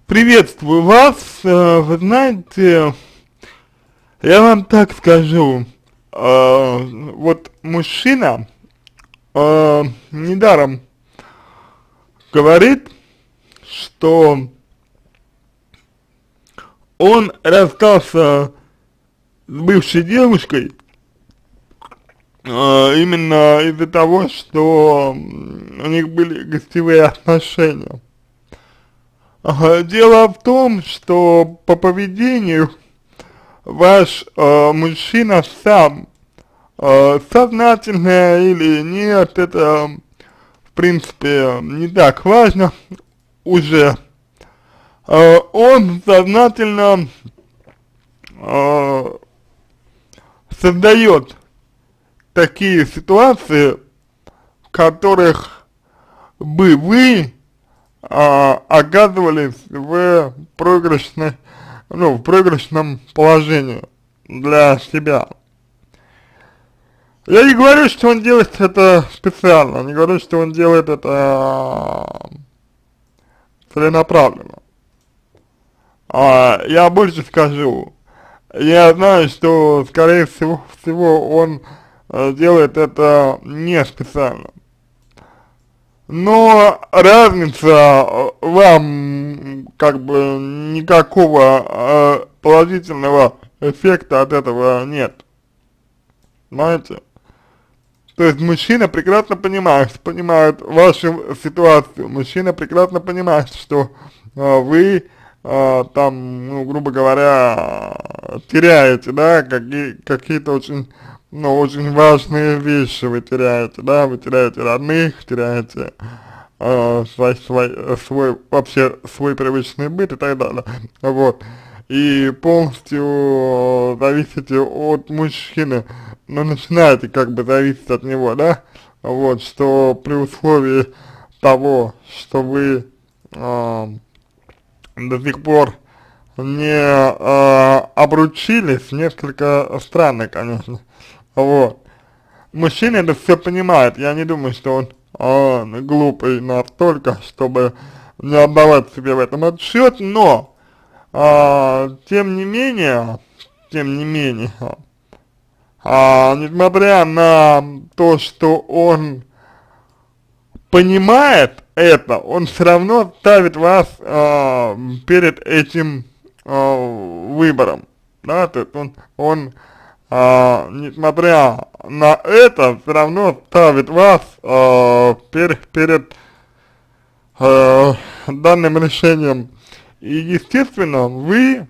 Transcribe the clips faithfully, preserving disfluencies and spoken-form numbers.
Приветствую вас. Э, Вы знаете, я вам так скажу, э, вот мужчина э, недаром говорит, что он расстался с бывшей девушкой э, именно из-за того, что м, у них были гостевые отношения. Ага, дело в том, что по поведению ваш э, мужчина сам, э, сознательно или нет, это в принципе не так важно уже. Э, он сознательно э, создает такие ситуации, в которых бы вы а, оказывались в проигрышной, ну, в проигрышном положении для себя. Я не говорю, что он делает это специально, не говорю, что он делает это а, целенаправленно. А, я больше скажу, я знаю, что, скорее всего, всего он а, делает это не специально. Но разница э, вам как бы никакого э, положительного эффекта от этого нет, понимаете? То есть мужчина прекрасно понимает, понимает вашу ситуацию, мужчина прекрасно понимает, что э, вы э, там, ну, грубо говоря, теряете, да, какие, какие-то очень, ну, очень важные вещи вы теряете, да, вы теряете родных, теряете э, свой, свой, свой, вообще свой привычный быт и так далее, вот, и полностью зависите от мужчины, но начинаете как бы зависеть от него, да, вот, что при условии того, что вы э, до сих пор не э, обручились, несколько странно, конечно, вот. Мужчина это все понимает, я не думаю, что он, он глупый настолько, чтобы не отдавать себе в этом отчет, но, а, тем не менее, тем не менее, а, несмотря на то, что он понимает это, он все равно ставит вас а, перед этим а, выбором, да, то есть он, он а, несмотря на это, все равно ставит вас а, пер, перед а, данным решением. И, естественно, вы,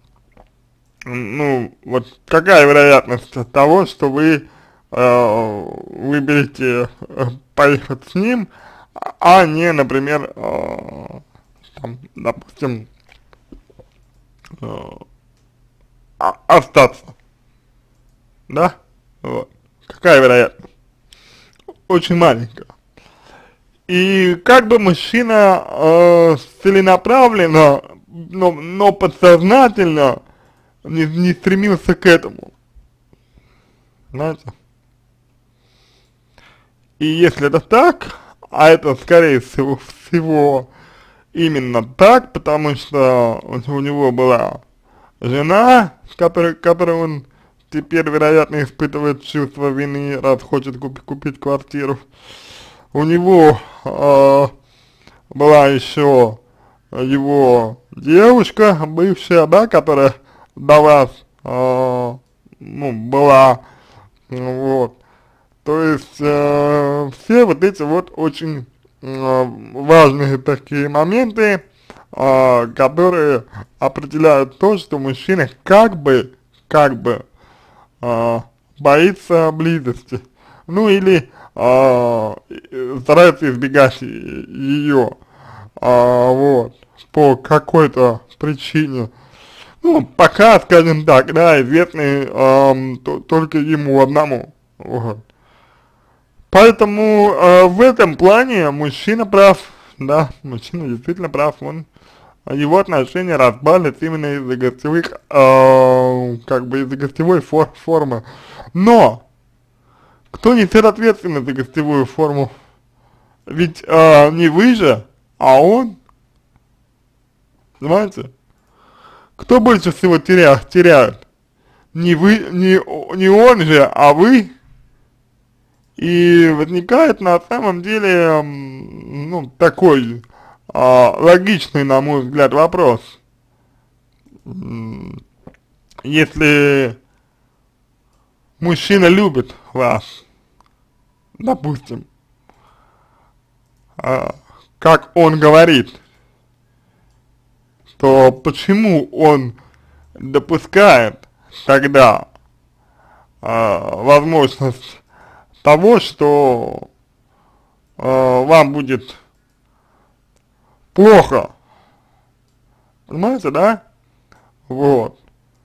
ну, вот какая вероятность того, что вы э, выберете э, поехать с ним, а не, например, э, там, допустим, э, а, остаться, да? Вот. Какая вероятность? Очень маленькая. И как бы мужчина э, целенаправленно, но, но подсознательно не, не стремился к этому, знаете. И если это так, а это скорее всего, всего именно так, потому что у него была жена, с которой, которой он теперь, вероятно, испытывает чувство вины, раз хочет купить, купить квартиру. У него э, была еще его девушка, бывшая, да, которая до вас, э, ну, была, вот. То есть, э, все вот эти вот очень э, важные такие моменты, э, которые определяют то, что мужчина как бы, как бы э, боится близости, ну или э, старается избегать ее, э, вот, по какой-то причине. Ну, пока, скажем так, да, известный э, то, только ему одному, вот. Поэтому э, в этом плане мужчина прав, да, мужчина действительно прав, он, его отношения распались именно из-за гостевых, э, как бы из-за гостевой фор формы. Но, кто несет ответственность за гостевую форму? Ведь э, не вы же, а он. понимаете? Кто больше всего теря, теряет? Не вы, не, не он же, а вы. И возникает на самом деле, ну, такой а, логичный, на мой взгляд, вопрос. Если мужчина любит вас, допустим, а, как он говорит, то почему он допускает тогда а, возможность того, что а, вам будет плохо, понимаете, да? Вот.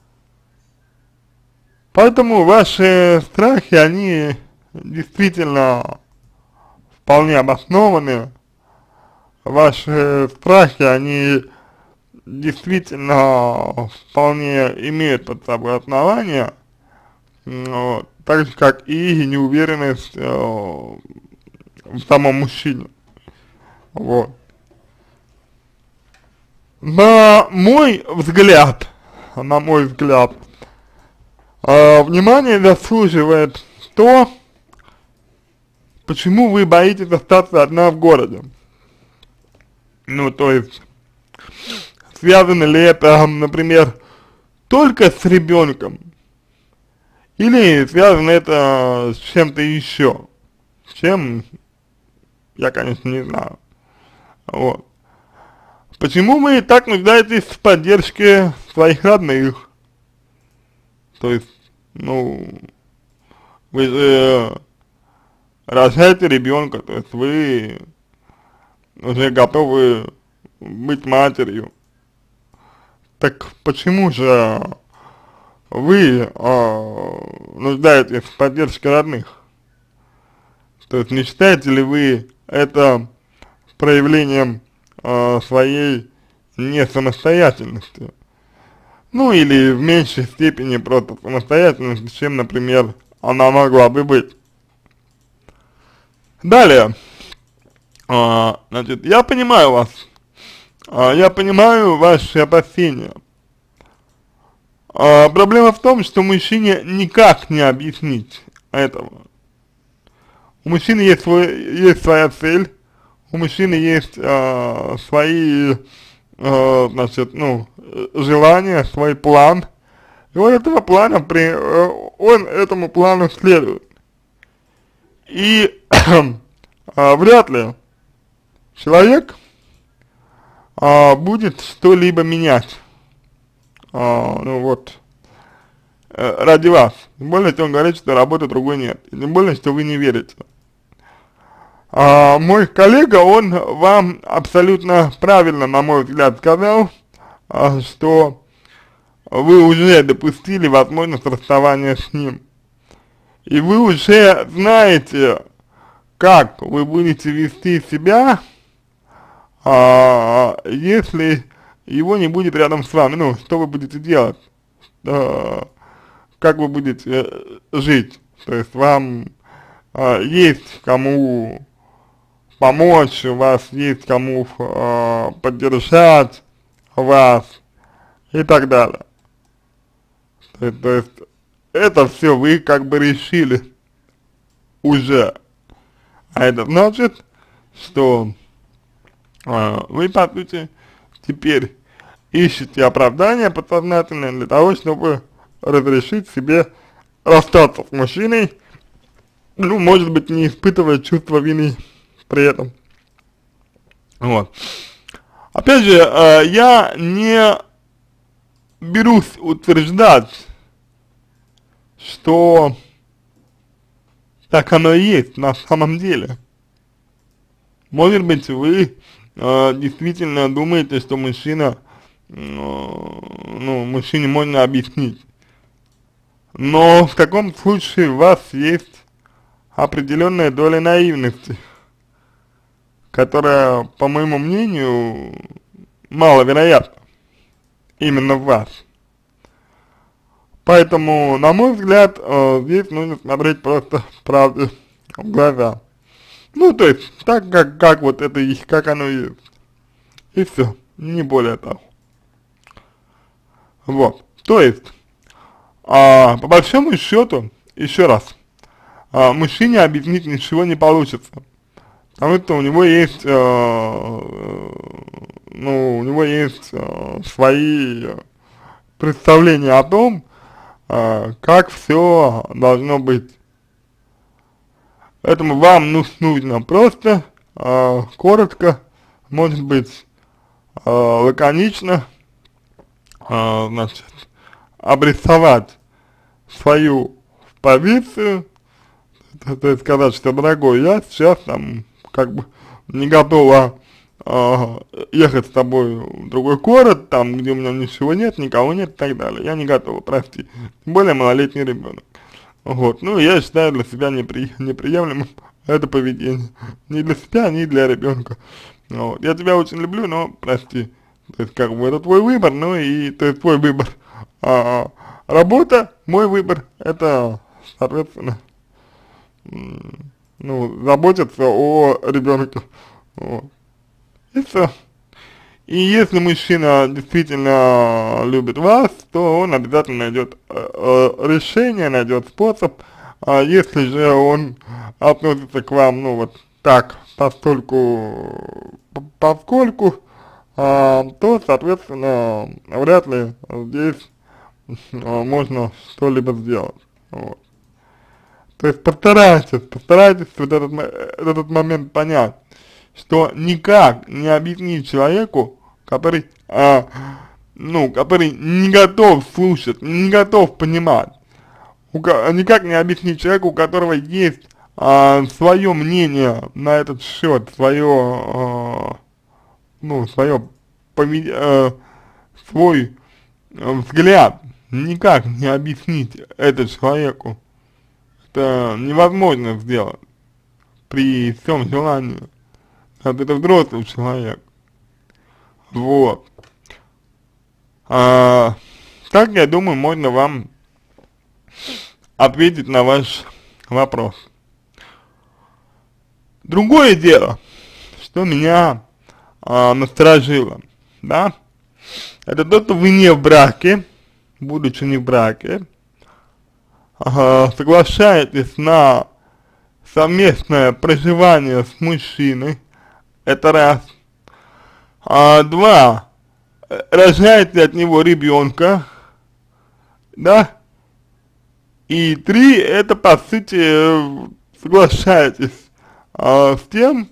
Поэтому ваши страхи, они действительно вполне обоснованы. Ваши страхи, они действительно вполне имеют под собой основания, вот, так же, как и неуверенность э, в самом мужчине. Вот. На мой взгляд, на мой взгляд, э, внимание заслуживает то, почему вы боитесь остаться одна в городе. Ну, то есть, связано ли это, например, только с ребенком, или связано это с чем-то еще, с чем, я, конечно, не знаю. Вот. Почему вы так нуждаетесь в поддержке своих родных? То есть, ну, вы же рожаете ребенка, то есть вы уже готовы быть матерью. Так почему же вы э, нуждаетесь в поддержке родных? То есть не считаете ли вы это проявлением э, своей несамостоятельности? Ну или в меньшей степени просто самостоятельности, чем, например, она могла бы быть. Далее, а, значит, я понимаю вас, а, я понимаю ваши опасения. А, проблема в том, что мужчине никак не объяснить этого. У мужчины есть, свой, есть своя цель, у мужчины есть а, свои, а, значит, ну, желания, свой план. И он этого плана, при, он этому плану следует. И а, вряд ли человек а, будет что-либо менять, а, ну вот, э, ради вас. Тем более, если он говорит, что работы другой нет. И тем более, что вы не верите. А, мой коллега, он вам абсолютно правильно, на мой взгляд, сказал, а, что вы уже допустили возможность расставания с ним. И вы уже знаете, как вы будете вести себя, а, если его не будет рядом с вами. Ну, что вы будете делать, а, как вы будете э, жить. То есть вам а, есть кому помочь, у вас есть кому а, поддержать вас и так далее. То есть, то есть это все вы как бы решили уже. А это значит, что э, вы, по сути, теперь ищете оправдание подсознательное для того, чтобы разрешить себе расстаться с мужчиной, ну, может быть, не испытывая чувство вины при этом. Вот. Опять же, э, я не берусь утверждать, что так оно и есть на самом деле. Может быть, вы э, действительно думаете, что мужчина, э, ну, мужчине можно объяснить. Но в таком случае у вас есть определенная доля наивности, которая, по моему мнению, маловероятна именно в вас. Поэтому, на мой взгляд, э, здесь нужно смотреть просто правде в глаза. Ну, то есть, так, как, как вот это и как оно есть. И все, не более того. Вот, то есть, а, по большому счету, еще раз, а, мужчине объяснить ничего не получится, потому что у него есть, э, ну, у него есть э, свои представления о том, э, как все должно быть. Поэтому вам ну, нужно просто, э, коротко, может быть, э, лаконично, э, значит, обрисовать свою позицию, то, то есть сказать, что, дорогой, я сейчас там как бы не готова э, ехать с тобой в другой город, там, где у меня ничего нет, никого нет и так далее. Я не готова, прости. Тем более малолетний ребенок. Вот, ну, я считаю для себя непри, неприемлемым это поведение. Ни для себя, ни для ребенка. Вот. Я тебя очень люблю, но прости. То есть, как бы, это твой выбор, ну, и, то есть, твой выбор. А, работа, мой выбор, это, соответственно, ну, заботиться о ребенке. Вот. И все. И если мужчина действительно любит вас, то он обязательно найдет э, э, решение, найдет способ. А если же он относится к вам, ну вот так, постольку, поскольку, а, то, соответственно, вряд ли здесь а, можно что-либо сделать. Вот. То есть постарайтесь, постарайтесь вот этот, этот момент понять, что никак не объяснить человеку, который, а, ну, который не готов слушать, не готов понимать, у, никак не объяснить человеку, у которого есть а, свое мнение на этот счет, свое, а, ну, свое поведение, а, свой а, взгляд, никак не объяснить это человеку. Это невозможно сделать при всем желании. Это взрослый человек. Вот. А, так, я думаю, можно вам ответить на ваш вопрос. Другое дело, что меня а, насторожило, да, это то, что вы не в браке, будучи не в браке, а, соглашаетесь на совместное проживание с мужчиной, это раз. А два, рожаете от него ребенка, да, и три, это по сути соглашаетесь а, с тем,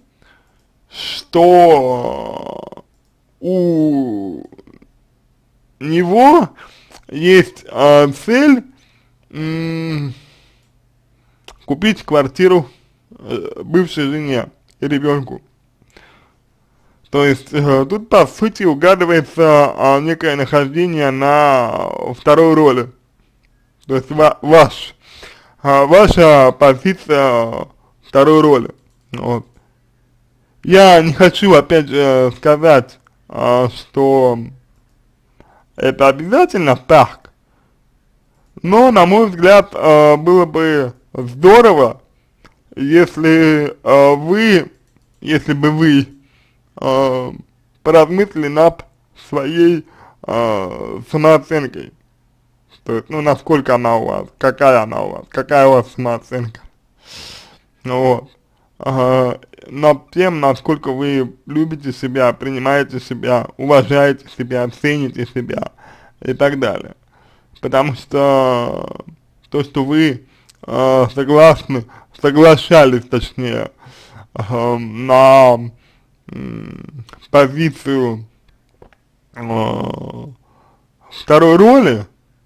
что у него есть а, цель м, купить квартиру э, бывшей жене и ребенку. То есть э, тут по сути угадывается э, некое нахождение на второй роли. То есть ва ваш, э, ваша позиция второй роли. Вот. Я не хочу опять же сказать, э, что это обязательно так, но на мой взгляд э, было бы здорово, если э, вы, если бы вы э, поразмыслили над своей э, самооценкой. То есть, ну, насколько она у вас, какая она у вас, какая у вас самооценка. Вот. Э, над тем, насколько вы любите себя, принимаете себя, уважаете себя, цените себя и так далее. Потому что то, что вы э, согласны, соглашались, точнее, э, на позицию э, второй роли,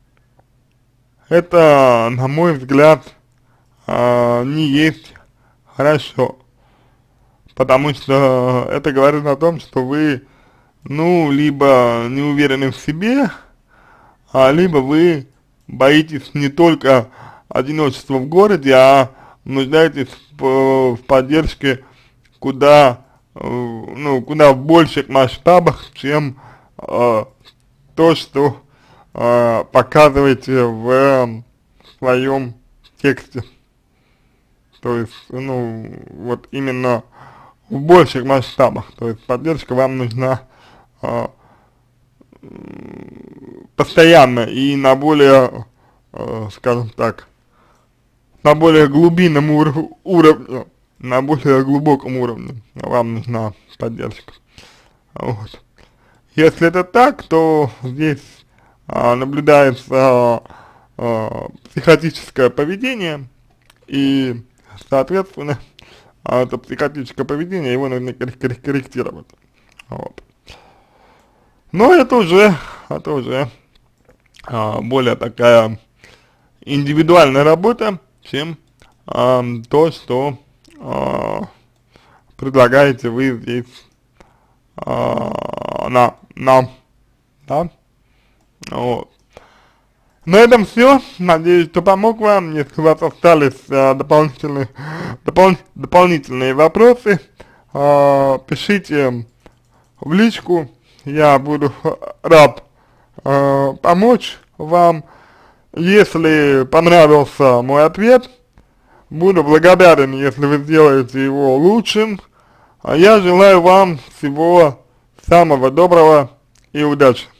это, на мой взгляд, э, не есть хорошо, потому что это говорит о том, что вы, ну, либо не уверены в себе, а либо вы боитесь не только одиночества в городе, а нуждаетесь в, в поддержке куда ну, куда в больших масштабах, чем э, то, что э, показываете в э, своем тексте. То есть, ну, вот именно в больших масштабах. То есть поддержка вам нужна э, постоянно и на более, э, скажем так, на более глубинном ур уровне, на более глубоком уровне вам нужна поддержка. Вот. Если это так, то здесь а, наблюдается а, психотическое поведение, и, соответственно, а, это психотическое поведение, его нужно корректировать. Вот. Но это уже, это уже а, более такая индивидуальная работа, чем а, то, что а, предлагаете вы здесь а, на, нам, да, вот. На этом все, надеюсь, что помог вам. Если у вас остались а, дополнительные, допол дополнительные вопросы, а, пишите в личку, я буду рад а, помочь вам. Если понравился мой ответ, буду благодарен, если вы сделаете его лучшим. А я желаю вам всего самого доброго и удачи.